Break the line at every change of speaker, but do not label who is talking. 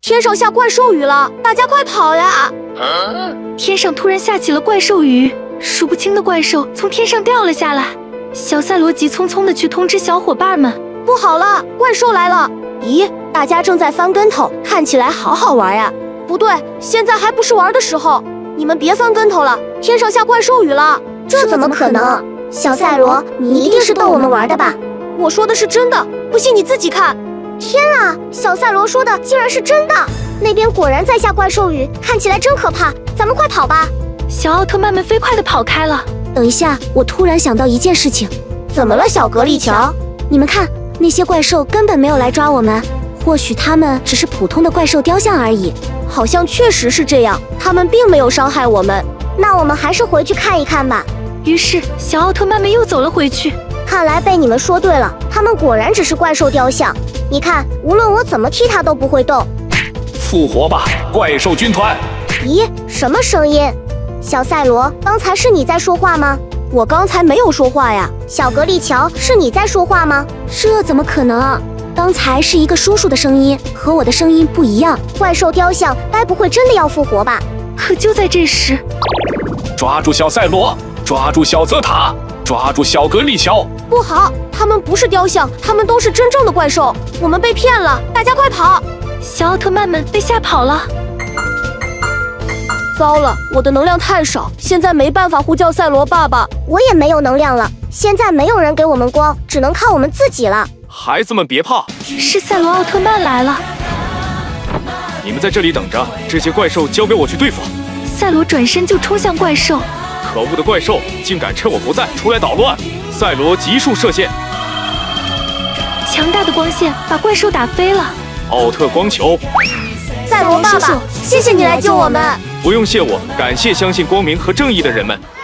天上下怪兽雨了，大家快跑呀！
天上突然下起了怪兽雨，数不清的怪兽从天上掉了下来。小赛罗急匆匆地去通知小伙伴们，
不好了，怪兽来了！咦，大家正在翻跟头，看起来好好玩呀。不对，现在还不是玩的时候，你们别翻跟头了，天上下怪兽雨了。
这怎么可能？小赛罗，你一定是逗我们玩的吧？
我说的是真的，不信你自己看。
天啊，小赛罗说的竟然是真的！那边果然在下怪兽雨，看起来真可怕，咱们快跑吧！
小奥特曼们飞快地跑开了。
等一下，我突然想到一件事情。
怎么了，小格力乔？
你们看，那些怪兽根本没有来抓我们，或许他们只是普通的怪兽雕像而已。
好像确实是这样，他们并没有伤害我们。
那我们还是回去看一看吧。
于是，小奥特曼们又走了回去。
看来被你们说对了，他们果然只是怪兽雕像。你看，无论我怎么踢它都不会动。
复活吧，怪兽军团！
咦，什么声音？小赛罗，刚才是你在说话吗？
我刚才没有说话呀。
小格力乔，是你在说话吗？这怎么可能啊？刚才是一个叔叔的声音，和我的声音不一样。怪兽雕像该不会真的要复活吧？
可就在这时，
抓住小赛罗，抓住小泽塔，抓住小格力乔！
不好，他们不是雕像，他们都是真正的怪兽，我们被骗了，大家快跑！
小奥特曼们被吓跑了。
糟了，我的能量太少，现在没办法呼叫赛罗爸爸。
我也没有能量了，现在没有人给我们光，只能靠我们自己了。
孩子们别怕，
是赛罗奥特曼来了。
你们在这里等着，这些怪兽交给我去对付。
赛罗转身就冲向怪兽。
可恶的怪兽竟敢趁我不在出来捣乱！赛罗急速射线，
强大的光线把怪兽打飞了。
奥特光球，
赛罗爸爸，谢谢你来救我们。
不用谢我，感谢相信光明和正义的人们。